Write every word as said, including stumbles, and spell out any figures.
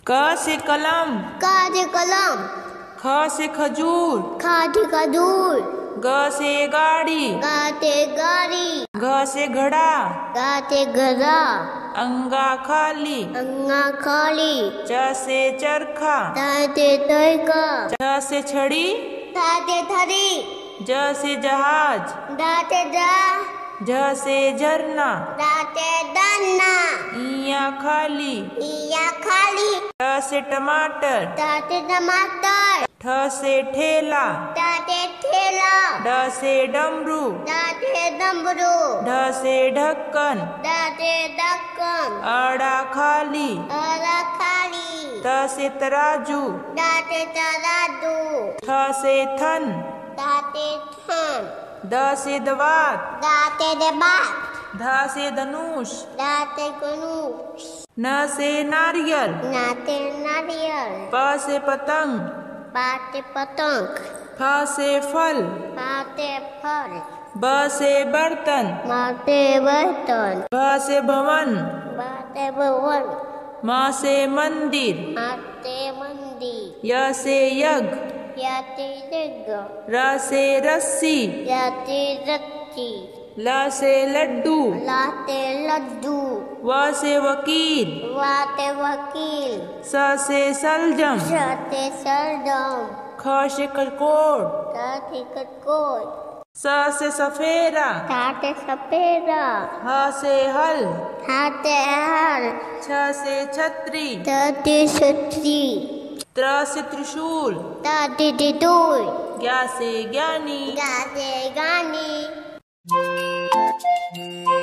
क से कलम, क से कलम, ख से खजूर, ख से खजूर, ग से गाड़ी, ग से गाड़ी, घ से घड़ा, घ से घड़ा, अंगा खाली, अंगा खाली, च से चरखा, च से चरखा, छ से छड़ी, छ से छड़ी, ज से जहाज, ज से जहाज, झ से झरना, ड से डंडा, इया खाली, इया खाली, ट से टमाटर, ट से टमाटर, ठ से ठेला, ठ से ठेला, ड से डमरू, ड से डमरू, ढ से ढक्कन, ड से ढक्कन, अड़ा खाली, अड़ा खाली, त से तराजू, ड से तराजू, थ से थन, द से थन, द से दवात, द से दबात, ध से धनुष, द से धनुष, न से नारियल, न से नारियल, प से पतंग, प से पतंग, फ से फल, फ से फल, ब से बर्तन, म से बर्तन, भ से भवन, ब से भवन, म से मंदिर, म से मंदिर, य से यज्ञ, य से यज्ञ, र से रस्सी, य से रस्सी, ल से लड्डू, ल से लड्डू, व से वकील, व से वकील, स से सलजम, श से सरदम, ख से खरकोट, ग से खरगोश, स से सफेरा, ठ से सपेरा, ह से हल, ह से हल, छ से छतरी, ट से छतरी, त्र से त्रिशूल, ट से त्रिशूल, ज्ञ से ज्ञानी। ग से गानी।